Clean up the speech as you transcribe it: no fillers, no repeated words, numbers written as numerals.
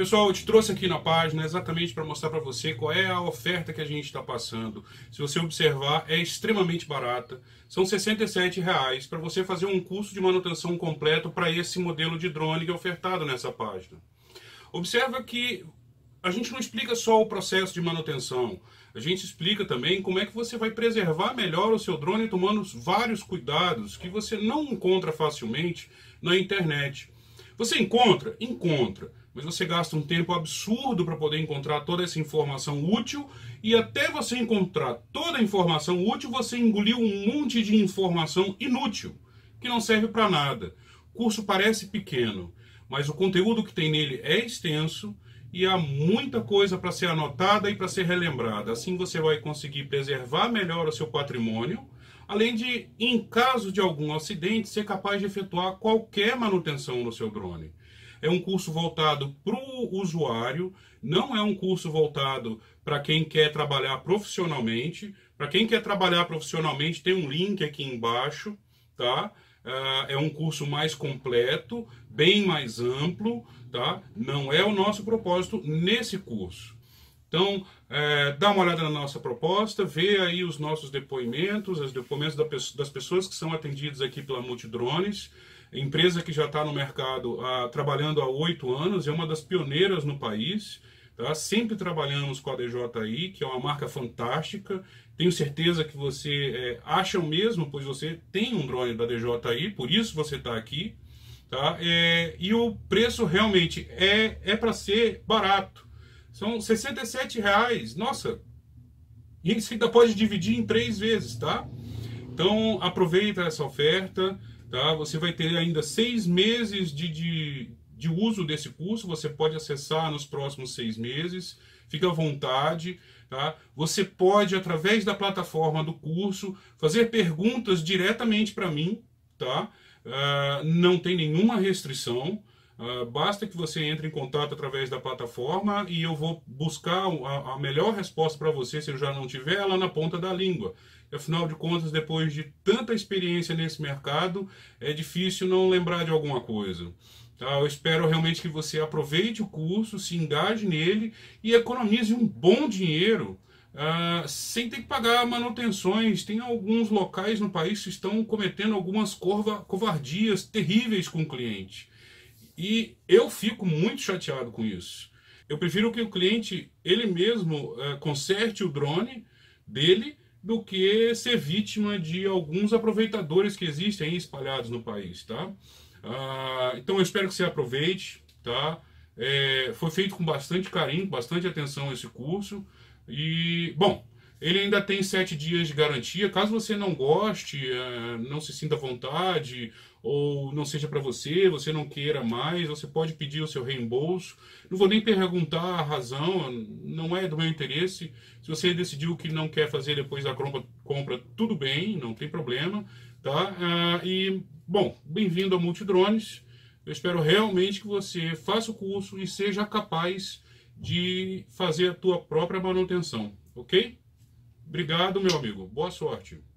Pessoal, eu te trouxe aqui na página exatamente para mostrar para você qual é a oferta que a gente está passando. Se você observar, é extremamente barata. São R$ 67 para você fazer um curso de manutenção completo para esse modelo de drone que é ofertado nessa página. Observa que a gente não explica só o processo de manutenção. A gente explica também como é que você vai preservar melhor o seu drone tomando vários cuidados que você não encontra facilmente na internet. Você encontra? Encontra. Mas você gasta um tempo absurdo para poder encontrar toda essa informação útil, e até você encontrar toda a informação útil, você engoliu um monte de informação inútil, que não serve para nada. O curso parece pequeno, mas o conteúdo que tem nele é extenso e há muita coisa para ser anotada e para ser relembrada. Assim você vai conseguir preservar melhor o seu patrimônio, além de, em caso de algum acidente, ser capaz de efetuar qualquer manutenção no seu drone. É um curso voltado para o usuário, não é um curso voltado para quem quer trabalhar profissionalmente. Para quem quer trabalhar profissionalmente, tem um link aqui embaixo, tá? É um curso mais completo, bem mais amplo, tá? Não é o nosso propósito nesse curso. Então, dá uma olhada na nossa proposta, vê aí os nossos depoimentos, os depoimentos das pessoas que são atendidas aqui pela Multidrones, empresa que já está no mercado trabalhando há 8 anos, é uma das pioneiras no país, tá? Sempre trabalhamos com a DJI, que é uma marca fantástica. Tenho certeza que você acha o mesmo, pois você tem um drone da DJI, por isso você está aqui, tá? E o preço realmente é para ser barato. São R$ 67, nossa, e você ainda pode dividir em 3 vezes, tá? Então aproveita essa oferta, tá? Você vai ter ainda 6 meses de uso desse curso, você pode acessar nos próximos 6 meses, fica à vontade, tá? Você pode, através da plataforma do curso, fazer perguntas diretamente para mim, tá? Não tem nenhuma restrição. Basta que você entre em contato através da plataforma e eu vou buscar a melhor resposta para você, se eu já não tiver ela na ponta da língua. Afinal de contas, depois de tanta experiência nesse mercado, é difícil não lembrar de alguma coisa. Tá? Eu espero realmente que você aproveite o curso, se engaje nele e economize um bom dinheiro sem ter que pagar manutenções. Tem alguns locais no país que estão cometendo algumas covardias terríveis com o cliente. E eu fico muito chateado com isso. Eu prefiro que o cliente, ele mesmo, conserte o drone dele, do que ser vítima de alguns aproveitadores que existem aí espalhados no país, tá? Então eu espero que você aproveite, tá? Foi feito com bastante carinho, bastante atenção esse curso. E, bom, ele ainda tem 7 dias de garantia. Caso você não goste, não se sinta à vontade, ou não seja para você, você não queira mais, você pode pedir o seu reembolso. Não vou nem perguntar a razão, não é do meu interesse. Se você decidiu que não quer fazer depois da compra, tudo bem, não tem problema, tá? E, bom, bem-vindo a Multidrones. Eu espero realmente que você faça o curso e seja capaz de fazer a tua própria manutenção, ok? Obrigado, meu amigo. Boa sorte.